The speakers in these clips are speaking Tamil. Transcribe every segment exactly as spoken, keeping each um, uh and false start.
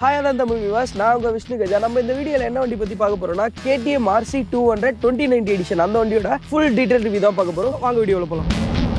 Hi, I'm Tamil viewers. நான் உங்க விஷ்ணு கஜா. நம்ம இந்த வீடியோல என்ன வண்டி பத்தி பார்க்க போறோம்னா K T M R C two hundred twenty ninety edition அந்த வண்டியோட full detail review தான் பார்க்க போறோம். வாங்க வீடியோல போலாம்.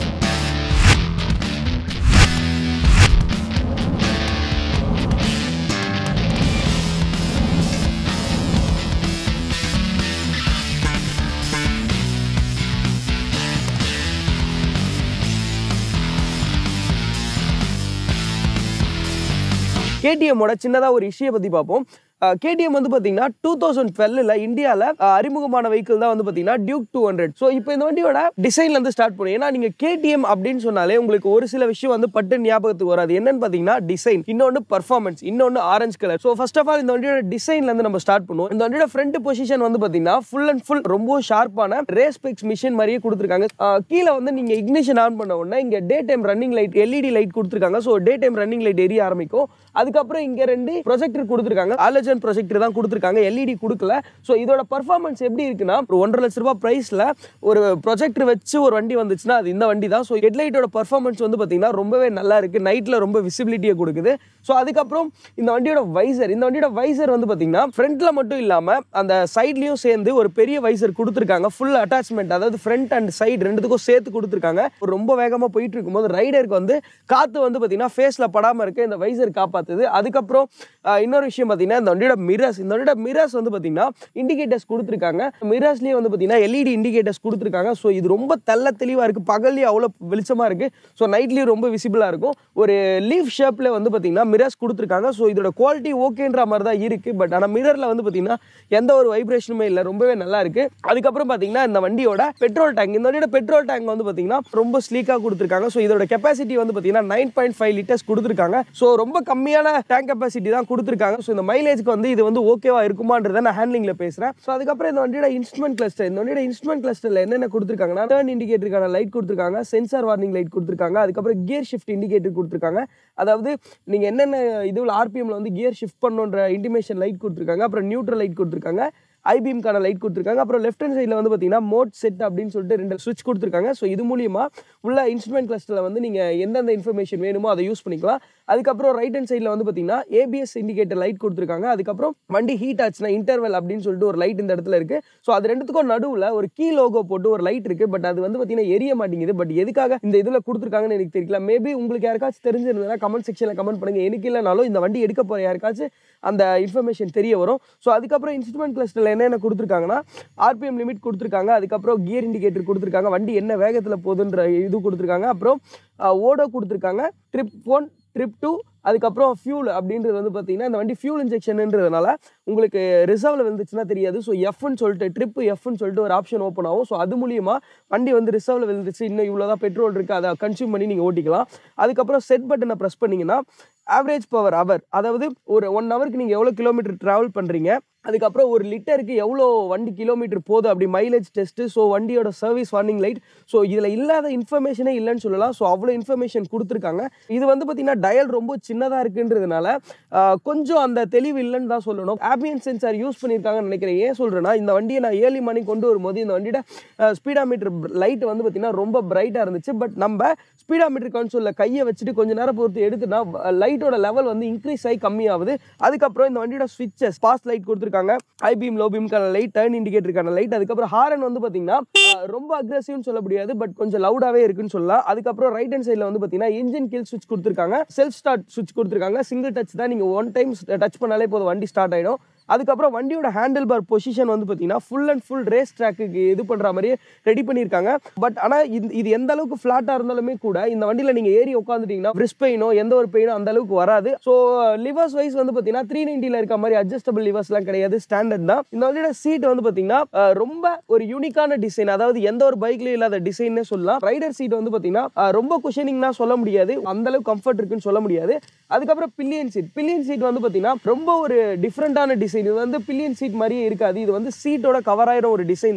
K T M ஓட சின்னதா ஒரு இஷ்யூ பத்தி பாப்போம். K T M வந்து பாத்தீங்கன்னா twenty twelve ல இந்தியால அறிமுகமான வெஹிக்கிள் தான் வந்து பாத்தீங்கன்னா Duke two hundred. சோ இப்போ இந்த வண்டியோட டிசைன்ல இருந்து ஸ்டார்ட் பண்ணுவோம். ஏன்னா நீங்க K T M அப்படினு சொன்னாலே உங்களுக்கு ஒரு சில விஷயம் வந்து பட்டு ஞாபகத்துக்கு வராது. என்னன்னு பாத்தீங்கன்னா டிசைன், இன்னொன்னு பெர்ஃபார்மன்ஸ், இன்னொன்னு orange colour. So first of all இந்த வண்டியோட டிசைன்ல இருந்து நம்ம ஸ்டார்ட் பண்ணுவோம். இந்த வண்டியோட ஃப்ரண்ட் பொசிஷன் வந்து பாத்தீங்கன்னா ஃபுல் அண்ட் ஃபுல் ரொம்ப ஷார்ப்பான ரேஸ் ஸ்பெக்ஸ் மிஷின் மாதிரியே கொடுத்துருக்காங்க. கீழ வந்து நீங்க இக்னிஷன் ஆன் பண்ண உடனே இங்க day time running light L E D light கொடுத்துருக்காங்க. So day time running light எரிய ஆரம்பிக்கும். அதுக்கப்புறம் இங்க ரெண்டு ப்ரொஜெக்டர் கொடுத்துருக்காங்க. ஹாலஜன் ப்ரொஜெக்டர் தான் கொடுத்துருக்காங்க, L E D கொடுக்கல. ஸோ இதோட பர்ஃபார்மன்ஸ் எப்படி இருக்குன்னா, ஒரு ஒன்றரை லட்ச ரூபாய் பிரைஸ்ல ஒரு ப்ரொஜெக்டர் வச்சு ஒரு வண்டி வந்துச்சுன்னா அது இந்த வண்டி தான். ஸோ ஹெட்லைட்டோட பர்ஃபார்மன்ஸ் வந்து பார்த்தீங்கன்னா ரொம்பவே நல்லா இருக்கு. நைட்ல ரொம்ப விசிபிலிட்டியை கொடுக்குது. ஸோ அதுக்கப்புறம் இந்த வண்டியோட வைசர், இந்த வண்டியோட வைசர் வந்து பார்த்தீங்கன்னா ஃப்ரண்ட்ல மட்டும் இல்லாம அந்த சைட்லயும் சேர்ந்து ஒரு பெரிய வைசர் கொடுத்துருக்காங்க. ஃபுல் அட்டாச்மெண்ட், அதாவது ஃப்ரண்ட் அண்ட் சைடு ரெண்டுத்துக்கும் சேர்த்து கொடுத்துருக்காங்க. ரொம்ப வேகமா போயிட்டு இருக்கும்போது ரைடருக்கு வந்து காத்து வந்து பார்த்தீங்கன்னா ஃபேஸ்ல படாம இருக்கு இந்த வைசர் காப்பாத்துது. அதுக்கப்புறம் இன்னொரு விஷயம் பார்த்தீங்கன்னா இந்த வண்டியோட மிரர்ஸ், இந்த வண்டியோட மிரர்ஸ் வந்து பார்த்தீங்கன்னா இண்டிகேட்டர்ஸ் கொடுத்துருக்காங்க. மிரர்ஸ்லேயே வந்து பார்த்தீங்கன்னா L E D இண்டிகேட்டர்ஸ் கொடுத்துருக்காங்க. ஸோ இது ரொம்ப தெள்ள தெளிவாக இருக்குது. பகல்லையும் அவ்வளோ வெளிச்சமாக இருக்குது. ஸோ நைட்லேயும் ரொம்ப விசிபிளாக இருக்கும். ஒரு லீஃப் ஷேப்பில் வந்து பார்த்தீங்கன்னா மிரர்ஸ் கொடுத்துருக்காங்க. ஸோ இதோட குவாலிட்டி ஓகேன்ற மாதிரி தான் இருக்குது. பட் ஆனால் மிரரில் வந்து பார்த்தீங்கன்னா எந்த ஒரு வைப்ரேஷனுமே இல்லை, ரொம்பவே நல்லா இருக்குது. அதுக்கப்புறம் பார்த்தீங்கன்னா இந்த வண்டியோட பெட்ரோல் டேங்க், இந்த வண்டியோட பெட்ரோல் டேங்க் வந்து பார்த்தீங்கன்னா ரொம்ப ஸ்லீக்காக கொடுத்துருக்காங்க. ஸோ இதோட கெப்பாசிட்டி வந்து பார்த்தீங்கன்னா நைன் பாயிண்ட் ஃபைவ் லிட்டர்ஸ் கொடுத்துருக்காங்க. ஸோ ரொம்ப கம்மியான டேங்க் கெப்பாசிட்டி தான் கொடுத்துருக்காங்க. ஸோ இந்த மைலேஜ்க்கு வந்து இது வந்து ஓகேவா இருக்குமான்றத நான் ஹேண்ட்லிங்ல பேசுறேன். ஸோ அதுக்கப்புறம் இந்த வண்டியோட இன்ஸ்ட்ருமெண்ட் கிளஸ்டர், இந்த வண்டியோட இன்ஸ்ட்ருமெண்ட் கிளஸ்டர்ல என்னென்ன கொடுத்துருக்காங்கன்னா டர்ன் இண்டிகேட்டருக்கான லைட் கொடுத்துருக்காங்க, சென்சார் வார்னிங் லைட் கொடுத்துருக்காங்க, அதுக்கப்புறம் கியர் ஷிஃப்ட் இண்டிகேட்டர் கொடுத்துருக்காங்க. அதாவது நீங்க என்னென்ன இதுல R P M ல வந்து கியர் ஷிஃப்ட் பண்ணணுன்ற இன்டிமேஷன் லைட் கொடுத்துருக்காங்க. அப்புறம் நியூட்ரல் லைட் கொடுத்துருக்காங்க, ஐபீம்கான லைட் கொடுத்துருக்காங்க. அப்புறம் லெஃப்ட் ஹேண்ட் சைடில் வந்து பார்த்தீங்கன்னா மோட் செட் அப்படின்னு சொல்லிட்டு ரெண்டு ஸ்விட்ச் கொடுத்துருக்காங்க. ஸோ இது மூலியமா உள்ள இன்ஸ்ட்ருமெண்ட் கிளஸ்டரில் வந்து நீங்கள் எந்தெந்த இன்ஃபர்மேஷன் வேணுமோ அதை யூஸ் பண்ணிக்கலாம். அதுக்கப்புறம் ரைட் ஹேண்ட் சைடில் வந்து பார்த்தீங்கன்னா A B S indicator light கொடுத்துருக்காங்க. அதுக்கப்புறம் வண்டி ஹீட் ஆச்சுன்னா இன்டர்வல் அப்படின்னு சொல்லிட்டு ஒரு லைட் இந்த இடத்துல இருக்கு. ஸோ அது ரெண்டுத்துக்கும் நடுவில் ஒரு கீ லோகோ போட்டு ஒரு லைட் இருக்கு. பட் அது வந்து பார்த்தீங்கன்னா எரிய மாட்டேங்குது. பட் எதுக்காக இந்த இதில் கொடுத்துருக்காங்கன்னு எனக்கு தெரியல. மேபி உங்களுக்கு யாருக்காச்சும் தெரிஞ்சிருந்ததுன்னா கமெண்ட் செக்ஷனில் கமெண்ட் பண்ணுங்க. எனக்கு இல்லைனாலும் இந்த வண்டி எடுக்க போகிற யாருக்காச்சும் அந்த இன்ஃபர்மேஷன் தெரிய வரும். ஸோ அதுக்கப்புறம் இன்ஸ்ட்ருமெண்ட் கிளஸ்டரில் என்னென்ன கொடுத்துருக்காங்கன்னா R P M லிமிட் கொடுத்துருக்காங்க. அதுக்கப்புறம் கியர் இண்டிகேட்டர் கொடுத்துருக்காங்க, வண்டி என்ன வேகத்தில் போகுதுன்ற இது கொடுத்துருக்காங்க. அப்புறம் ஓடோ கொடுத்துருக்காங்க, ட்ரிப் ஒன் ட்ரிப் டூ, அதுக்கப்புறம் ஃபியூல் அப்படின்றது வந்து பார்த்தீங்கன்னா இந்த வண்டி ஃபியூல் இன்ஜெக்ஷன்ன்றதுனால உங்களுக்கு ரிசர்வில் விழுந்துச்சுன்னா தெரியாது. ஸோ எஃப்னு சொல்லிட்டு ட்ரிப் எஃப்னு சொல்லிட்டு ஒரு ஆப்ஷன் ஓப்பன் ஆகும். ஸோ அது மூலியமா வண்டி வந்து ரிசர்வில் விழுந்துச்சு, இன்னும் இவ்வளோதான் பெட்ரோல் இருக்குது, அதை கன்சியூம் பண்ணி நீங்கள் ஓட்டிக்கலாம். அதுக்கப்புறம் செட் பட்டனை ப்ரெஸ் பண்ணிங்கன்னா ஆவரேஜ் பவர் அவர், அதாவது ஒரு ஒன் ஹவருக்கு நீங்கள் எவ்வளோ கிலோமீட்டர் ட்ராவல் பண்ணுறீங்க, அதுக்கப்புறம் ஒரு லிட்டருக்கு எவ்வளோ வண்டி கிலோமீட்டர் போகுது அப்படி மைலேஜ் டெஸ்ட்டு, ஸோ வண்டியோட சர்வீஸ் வார்னிங் லைட். ஸோ இதில் இல்லாத இன்ஃபர்மேஷனே இல்லைன்னு சொல்லலாம். ஸோ அவ்வளோ இன்ஃபர்மேஷன் கொடுத்துருக்காங்க. இது வந்து பார்த்தீங்கன்னா டயல் ரொம்ப சின்னதாக இருக்குன்றதுனால கொஞ்சம் அந்த தெளிவு இல்லைன்னு தான் சொல்லணும். ஆம்பியன்ட் சென்சார் யூஸ் பண்ணியிருக்காங்கன்னு நினைக்கிறேன். ஏன் சொல்கிறேன்னா இந்த வண்டியை நான் ஏழு மணி கொண்டு வரும்போது இந்த வண்டியோட ஸ்பீடா மீட்டர் லைட் வந்து பார்த்தீங்கன்னா ரொம்ப பிரைட்டாக இருந்துச்சு. பட் நம்ம ஸ்பீடா மீட்டர் கன்சோலில் கையை வச்சுட்டு கொஞ்சம் நேரம் பொறுத்து எடுத்துனா லைட்டோட லெவல் வந்து இன்க்ரீஸ் ஆகி கம்மியாகுது. அதுக்கப்புறம் இந்த வண்டியோட ஸ்விட்சஸ், பாஸ் லைட் கொடுத்துருக்காங்க, ஹை பீம் லோ பீம்கான லைட், டர்ன் இண்டிகேட்டருக்கான லைட். அதுக்கப்புறம் ஹாரன் வந்து பார்த்தீங்கன்னா ரொம்ப அக்ரெசிவ்னு சொல்ல முடியாது, பட் கொஞ்சம் லவுடாகவே இருக்குன்னு சொல்லலாம். அதுக்கப்புறம் ரைட் ஹேண்ட் சைடில் வந்து பார்த்தீங்கன்னா இன்ஜின் கில் ஸ்விட்ச் கொடுத்துருக்காங்க, செல்ஃப் ஸ்டார்ட் ஸ்விட்ச் கொடுத்துருக்காங்க. சிங்கிள் டச் தான், நீங்கள் ஒன் டைம் டச் பண்ணாலே போதும் வண்டி ஸ்டார்ட் ஆகிடும். அதுக்கப்புறம் வண்டியோட ஹேண்டில் பார் பொசிஷன் வந்து பார்த்தீங்கன்னா full and full race track இது பண்ணுற மாதிரியே ரெடி பண்ணியிருக்காங்க. பட் ஆனால் இது எந்த அளவுக்கு ஃப்ளாட்டாக இருந்தாலுமே கூட இந்த வண்டியில் நீங்கள் ஏறி உட்காந்துட்டீங்கன்னா ரிஸ்ட் பெயினோ எந்த ஒரு பெயினோ அந்த அளவுக்கு வராது. ஸோ லிவர்ஸ் வைஸ் வந்து பார்த்தீங்கன்னா த்ரீ நைன்ட்டியில் இருக்க மாதிரி அட்ஜஸ்டபிள் லிவர்ஸ்லாம் கிடையாது, ஸ்டாண்டர்ட் தான். இந்த வண்டியோட சீட் வந்து பார்த்தீங்கன்னா ரொம்ப ஒரு யூனிக்கான டிசைன், அதாவது எந்த ஒரு பைக்லையும் இல்லாத டிசைன்னே சொல்லலாம். ரைடர் சீட் வந்து பார்த்தீங்கன்னா ரொம்ப குஷனிங்னா சொல்ல முடியாது, அந்த அளவுக்கு கம்ஃபர்ட் இருக்குன்னு சொல்ல முடியாது. அதுக்கப்புறம் பில்லியன் சீட், பில்லியன் சீட் வந்து பார்த்தீங்கன்னா ரொம்ப ஒரு டிஃப்ரெண்டான டிசைன். இது வந்து பில்லியன் சீட் மாதிரியே இருக்காது, இது வந்து சீட்டோட கவர் ஆயிரம் ஒரு டிசைன் தான்.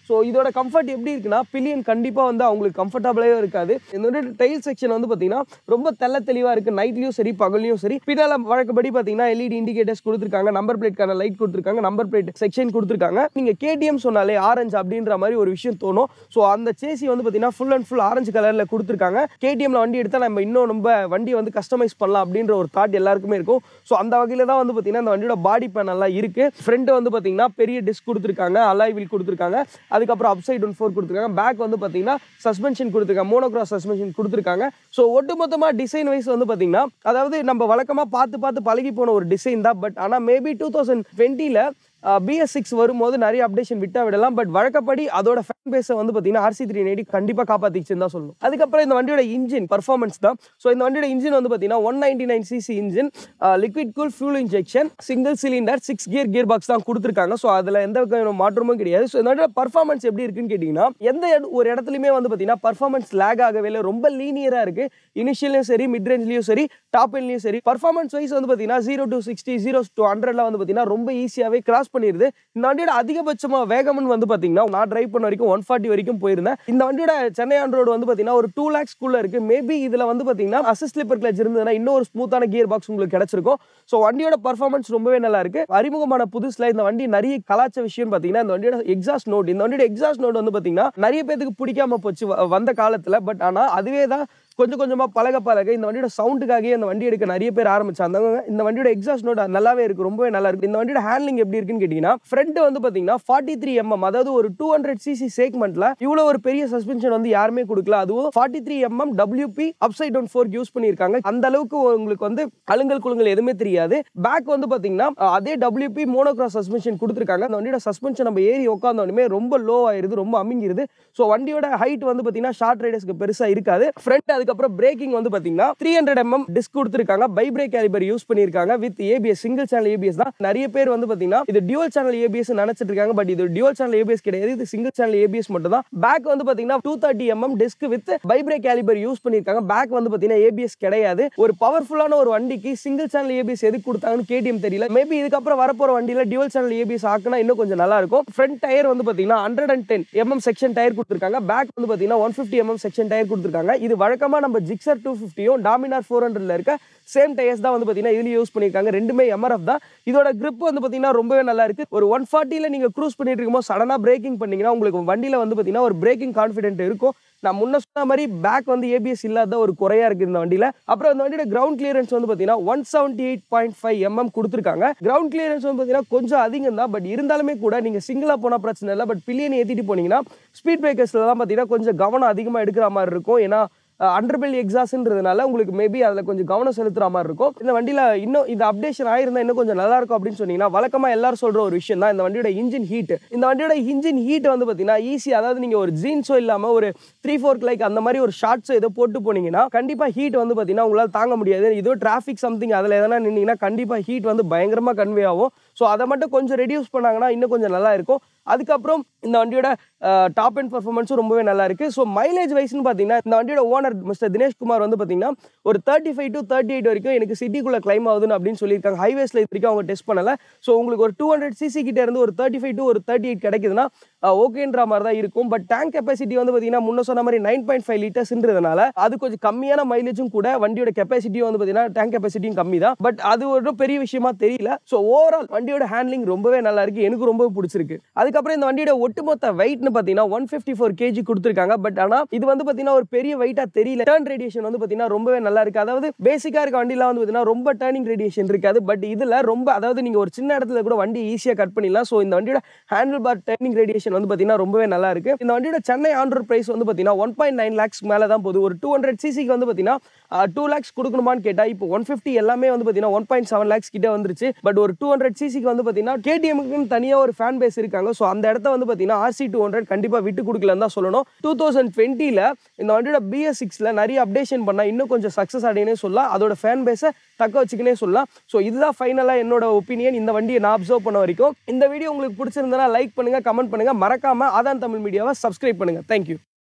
ஸோ இதோட கம்ஃபர்ட் எப்படி இருக்குன்னா பில்லியன் கண்டிப்பாக வந்து அவங்களுக்கு கம்ஃபர்டபுளே இருக்காது. இந்த வந்து டைல் செக்ஷன் வந்து பார்த்தீங்கன்னா ரொம்ப தெள்ள தெளிவாக இருக்குது. நைட்லையும் சரி பகல்லையும் சரி. பின்னால வழக்கப்படி பார்த்தீங்கன்னா எல்இடி இண்டிகேட்டர்ஸ் கொடுத்துருக்காங்க, நம்பர் பிளேட்கான லைட் கொடுத்துருக்காங்க, நம்பர் பிளேட் செக்ஷன் கொடுத்துருக்காங்க. நீங்கள் கேடிஎம் சொன்னாலே ஆரஞ்சு அப்படின்ற மாதிரி ஒரு விஷயம் தோணும். ஸோ அந்த சேசி வந்து பார்த்தீங்கன்னா ஃபுல் அண்ட் ஃபுல் ஆரஞ்சு கலரில் கொடுத்துருக்காங்க. கேடிஎம்ல வண்டி எடுத்தால் நம்ம இன்னும் ரொம்ப வண்டியை வந்து கஸ்டமைஸ் பண்ணலாம் அப்படின்ற ஒரு தாட் எல்லாருக்குமே இருக்கும். ஸோ அந்த வகையில் தான் வந்து பார்த்தீங்கன்னா இந்த வண்டியோட பாடி பேனல்லாம் இருக்குது. ஃப்ரண்ட் வந்து பார்த்தீங்கன்னா பெரிய டிஸ்க் கொடுத்துருக்காங்க, அலாய் வீல் கொடுத்துருக்காங்க, அதுக்கப்புறம் அப்சைட் ஒன் ஃபோர் கொடுத்துருக்காங்க. பேக் வந்து பார்த்தீங்கன்னா சஸ்பென்ஷன் கொடுத்துருக்காங்க, மோனோக்ராஸ் சஸ்பென்ஷன் கொடுத்துருக்காங்க. ஸோ ஒட்டுமொத்தமாக டிசைன் வைஸ் வந்து பார்த்தீங்கன்னா அதாவது நம்ம வழக்கமாக பார்த்து பார்த்து பழகி போன ஒரு டிசைன் தான். பட் ஆனால் மேபி டூ தௌசண்ட் டுவெண்ட்டியில் பிஎஸ் சிக்ஸ் வரும்போது நிறைய அப்டேஷன் விட்டா விடலாம். பட் வழக்கப்படி அதோட ஃபேன் பேஸை வந்து பார்த்தீங்கன்னா ஆர்சி த்ரீ நைன்டி கண்டிப்பாக காப்பாற்றிச்சுன்னு தான் சொல்லணும். அதுக்கப்புறம் இந்த வண்டியோட இன்ஜின் பர்ஃபார்மன்ஸ் தான். ஸோ இந்த வண்டியோட இன்ஜின் வந்து பார்த்தீங்கன்னா one ninety nine cc engine, liquid cool fuel injection, single cylinder, six gear gear box தான் கொடுத்துருக்காங்க. ஸோ அதில் எந்த மாற்றமும் கிடையாது. ஸோ இந்த வண்டியோட பர்ஃபார்மன்ஸ் எப்படி இருக்குன்னு கேட்டிங்கன்னா எந்த ஒரு இடத்துலையுமே வந்து பார்த்தீங்கன்னா பர்ஃபார்மன்ஸ் லேக் ஆகவே இல்லை, ரொம்ப லீனியராக இருக்குது. இனிஷியலையும் சரி, மிட் ரேஞ்ச்லையும் சரி, டாப் எண்ட்லையும் சரி. பர்ஃபார்மன்ஸ் வைஸ் வந்து பார்த்தீங்கன்னா zero to sixty zero to ஹண்ட்ரட்ல வந்து பார்த்தீங்கன்னா ரொம்ப ஈஸியாகவே கிராஸ் பண்ணிடுது. இந்த வண்டியோட அதிகபட்சமா வேகம்னு வந்து பாத்தீங்கன்னா நான் டிரைவ் பண்ண வரைக்கும் ஒன் ஃபார்ட்டி வரைக்கும் போயிருந்தேன். இந்த வண்டியோட சென்னை ஆன் ரோடு வந்து பாத்தீங்கன்னா ஒரு டூ லேக்ஸ் குள்ள இருக்கு. மேபி இதுல வந்து பாத்தீங்கன்னா அசிஸ்ட் ஸ்லிப்பர் கிளட்ச் இருந்ததுன்னா இன்னும் ஒரு ஸ்மூத்தான கியர் பாக்ஸ் உங்களுக்கு கிடைச்சிருக்கும். ஸோ வண்டியோட பர்ஃபார்மன்ஸ் ரொம்பவே நல்லா இருக்கு. அறிமுகமான புதுசுல இந்த வண்டி நிறைய கலாச்ச விஷயம் பாத்தீங்கன்னா இந்த வண்டியோட எக்ஸாஸ்ட் நோட். இந்த வண்டியோட எக்ஸாஸ்ட் நோட் வந்து பாத்தீங்கன்னா நிறைய பேருக்கு பிடிக்காம போச்சு வந்த காலத்துல. பட் ஆனா அதுவே தான் கொஞ்சம் கொஞ்சமா பழக பழக இந்த வண்டியோட சவுண்டுக்காகவே அந்த வண்டி எடுக்க நிறைய பேர் ஆரம்பிச்சாங்க. இந்த வண்டியோட எக்ஸாஸ்ட் நோட் நல்லாவே இருக்கு, ரொம்பவே நல்லா இருக்கு. இந்த வண்டியோட ஹேண்ட்லிங் எப்படி இருக்குன்னு கேட்டீங்கன்னா ஃப்ரண்ட் வந்து பாத்தீங்கன்னா ஃபார்ட்டி த்ரீ எம்எம், அதாவது ஒரு டூ ஹண்ட்ரட் சிசி செக்மெண்ட்ல இவ்வளவு ஒரு பெரிய சஸ்பென்ஷன் வந்து யாருமே கொடுக்கல. அதுவும் forty three mm WB upside down fork use பண்ணிருக்காங்க. அந்த அளவுக்கு உங்களுக்கு வந்து அலுங்கல் குலுங்கல் எதுவுமே தெரியாது. பேக் வந்து பாத்தீங்கன்னா அதே டபிள்யூபி மோனோக்ராஸ் சஸ்பென்ஷன் கொடுத்துருக்காங்க. அந்த வண்டியோட சஸ்பென்ஷன் நம்ம ஏறி உட்காந்தோடனே ரொம்ப லோ ஆயிருது, ரொம்ப அமிங்கிருது. ஸோ வண்டியோட ஹைட் வந்து பாத்தீங்கன்னா ஷார்ட் ரைடர்ஸ்க்கு பெருசா இருக்காது. ஃப்ரண்ட் அதுக்கப்புறம் பிரேக்கிங் வந்து பாத்தீங்கன்னா த்ரீ ஹண்ட்ரட் எம்எம் டிஸ்க் கொடுத்திருக்காங்க. பை பிரேக் கேலிபர் யூஸ் பண்ணிருக்காங்க with ABS, single channel ABS தான். நிறைய பேர் வந்து பாத்தீங்கன்னா இது டியூவல் சேனல் ஏபிஎஸ் நினைச்சிட்டு இருக்காங்க. பட் இது டியூவல் சேனல் ஏபிஎஸ் கிடையாது, இது சிங்கிள் சேனல் ஏபிஎஸ் மட்டும் தான். பேக் வந்து பாத்தீங்கன்னா two thirty mm disc with ByBre caliper use பண்ணிருக்காங்க. பேக் வந்து பாத்தீங்கன்னா ஏபிஎஸ் கிடையாது. ஒரு பவர்ஃபுல்லான ஒரு வண்டிக்கு சிங்கிள் சேனல் ஏபிஎஸ் எதுக்கு கொடுத்தாங்கன்னு கேடிஎம் தெரியல. மேபி இதுக்கப்புறம் வரப்போற வண்டியில டியூவல் சேனல் ஏபிஎஸ் ஆக்குனா இன்னும் கொஞ்சம் நல்லா இருக்கும். ஃப்ரண்ட் டயர் வந்து பாத்தீங்கன்னா hundred and ten mm section tyre கொடுத்திருக்காங்க. பேக் வந்து பாத்தீங்கன்னா one fifty mm section tyre கொடுத்திருக்காங்க. இது வழக்கமா நம்ம ஜிக்ஸர் டூ பிப்டியும் டாமினார் ஃபோர் ஹண்ட்ரட்ல இருக்க சேம் டயர்ஸ் தான் வந்து பாத்தீங்கன்னா இதுல யூஸ் பண்ணிருக்காங்க. ரெண்டுமே எம்ஆர்எஃப் தான். இதோட grip வந்து பாத்தீங்கன்னா ரொம்பவே நல்லா இருக்கு. ஒரு ஒன் ஃபார்ட்டில நீங்க க்ரூஸ் பண்ணிட்டு இருக்கும்போது சடனா பிரேக்கிங் பண்ணீங்கன்னா உங்களுக்கு வண்டியில வந்து பாத்தீங்கன்னா ஒரு பிரேக்கிங் கான்ஃபிடென்ட் இருக்கும். நான் முன்ன சொன்ன மாதிரி பேக் வந்து ஏபிஎஸ் இல்லாத ஒரு குறையா இருக்கு இந்த வண்டியில. அப்புறம் இந்த வண்டியோட கிரவுண்ட் கிளியரன்ஸ் வந்து பாத்தீங்கன்னா one seventy eight point five mm கொடுத்திருக்காங்க. கிரவுண்ட் கிளியரன்ஸ் வந்து பாத்தீங்கன்னா கொஞ்சம் அதிகம் தான். பட் இருந்தாலுமே கூட நீங்க சிங்கிளா போனா பிரச்சனை இல்லை. பட் பில்லியன் ஏத்திட்டு போனீங்கன்னா ஸ்பீட் பிரேக்கர்ஸ்ல தான் பாத்தீங்கன்னா கொஞ்சம் கவனம் அதிகமா எடுக்கிற மாதிரி இருக்கும். ஏன்னா அண்டர்பெல் எக்ஸாஸ்ட்ன்றதுனால உங்களுக்கு மேபி அதுல கொஞ்சம் கவனம் செலுத்துற மாதிரி இருக்கும். இந்த வண்டியில இன்னும் இந்த அப்டேஷன் ஆயிருந்தா இன்னும் கொஞ்சம் நல்லா இருக்கும் அப்படின்னு சொன்னீங்கன்னா வழக்கமா எல்லாரும் சொல்ற ஒரு விஷயம் தான் இந்த வண்டியோட இன்ஜின் ஹீட். இந்த வண்டியோட இன்ஜின் ஹீட் வந்து பாத்தீங்கன்னா ஈஸி, அதாவது நீங்க ஒரு ஜீன்ஸோ இல்லாம ஒரு த்ரீ ஃபோர்க் லைக் அந்த மாதிரி ஒரு ஷார்ட்ஸோ ஏதோ போட்டு போனீங்கன்னா கண்டிப்பா ஹீட் வந்து பாத்தீங்கன்னா உங்களால தாங்க முடியாது. இதோ டிராஃபிக் சம்திங் அதுல எதனா நின்னீங்கன்னா கண்டிப்பா ஹீட் வந்து பயங்கரமா கன்வே ஆகும். ஸோ அதை மட்டும் கொஞ்சம் ரெடியூஸ் பண்ணாங்கன்னா இன்னும் கொஞ்சம் நல்லா இருக்கும். அதுக்கப்புறம் இந்த வண்டியோட டாப் அண்ட் பர்ஃபார்மன்ஸும் ரொம்பவே நல்லா இருக்கு. ஸோ மைலேஜ் வைஸ்னு பார்த்தீங்கன்னா இந்த வண்டியோட ஓனர் மிஸ்டர் தினேஷ் குமார் வந்து பார்த்தீங்கன்னா ஒரு thirty five to thirty eight வரைக்கும் எனக்கு சிட்டிக்குள்ள கிளைம் ஆகுதுன்னு அப்படின்னு சொல்லியிருக்காங்க. ஹைவேஸ்ல இது வரைக்கும் அவங்க டெஸ்ட் பண்ணல. ஸோ உங்களுக்கு ஒரு டூ ஹண்ட்ரட் சிசி கிட்ட இருந்து ஒரு தேர்ட்டி ஃபைவ் டு ஒரு தேர்ட்டி எயிட் கிடைக்குதுன்னா ஓகேன்ற மாதிரி தான் இருக்கும். பட் டேங்க் கெப்பாசிட்டி வந்து பார்த்தீங்கன்னா முன்ன சொன்ன மாதிரி நைன் பாயிண்ட் ஃபைவ் லிட்டர்ஸ்ன்றதுனால அது கொஞ்சம் கம்மியான மைலேஜும் கூட. வண்டியோட கெப்பாசிட்டியும் வந்து பார்த்தீங்கன்னா டேங்க் கெப்பாசிட்டியும் கம்மி தான். பட் அது ஒரு பெரிய விஷயமா தெரியல. ஸோ ஓவரால் வண்டியோட ஹேண்ட்லிங் ரொம்பவே நல்லா இருக்கு, எனக்கு ரொம்ப பிடிச்சிருக்கு. அதுக்கப்புறம் இந்த வண்டியோட ஒட்டுமொத்த வெயிட்னு பார்த்தீங்கன்னா ஒன் ஃபிஃப்டி ஃபோர் கேஜி கொடுத்துருக்காங்க. பட் ஆனால் இது வந்து பார்த்தீங்கன்னா ஒரு பெரிய வெயிட்டா தெரியல. டர்ன் ரேடியேஷன் வந்து பார்த்தீங்கன்னா ரொம்பவே நல்லா இருக்கு. அதாவது பேசிக்கா இருக்க வண்டியில வந்து பார்த்தீங்கன்னா ரொம்ப டர்னிங் ரேடியேஷன் இருக்காது. பட் இதுல ரொம்ப, அதாவது நீங்க ஒரு சின்ன இடத்துல கூட வண்டி ஈஸியா கட் பண்ணிடலாம். ஸோ இந்த வண்டியோட ஹேண்டில் பார் டர்னிங் ரேடியேஷன் வந்து பார்த்தீங்கன்னா ரொம்பவே நல்லா இருக்கு. இந்த வண்டியோட சென்னை ஆன் ரோட் பிரைஸ் வந்து பார்த்தீங்கன்னா ஒன் பாயிண்ட் நைன் லேக்ஸ் மேல தான் போகுது. ஒரு டூ ஹண்ட்ரட் சிசிக்கு வந்து பார்த்தீங்கன்னா டூ லேக்ஸ் கொடுக்கணுமான்னு கேட்டா இப்போ ஒன் ஃபிஃப்டி எல்லாமே வந்து பார்த்தீங்கன்னா ஒன் பாயிண்ட் செவன் லேக்ஸ் கிட்ட வந்துருச்சு. பட் ஒரு டூ ஹண்ட்ரட் சிசிக்கு வந்து பார்த்தீங்கன்னா கேடிஎம்க்கு தனியா ஒரு ஃபேன் பேஸ் இருக்காங்க. ஸோ அந்த இடத்த வந்து பார்த்தீங்கன்னா ஆர்சி டூ ஹண்ட்ரட் கண்டிப்பா விட்டு கொடுக்கலன்னு தான் சொல்லணும். டூ தௌசண்ட் டுவெண்ட்டில இந்த வண்டியோட பிஎஸ் சிக்ஸ்ல நிறைய அப்டேஷன் பண்ணா இன்னும் கொஞ்சம் சக்சஸ் அடையனே சொல்லலாம். அதோட ஃபேன் பேஸை தக்க வச்சுக்கனே சொல்லலாம். ஸோ இதுதான் ஃபைனலா என்னோட ஒப்பீனியன் இந்த வண்டியை நான் அப்சர்வ் பண்ண வரைக்கும். இந்த வீடியோ உங்களுக்கு பிடிச்சிருந்தா லைக் பண்ணுங்க, கமெண்ட் பண்ணுங்க, மறக்காம ஆதான் தமிழ் மீடியாவை சப்ஸ்கிரைப் பண்ணுங்க. தேங்க்யூ.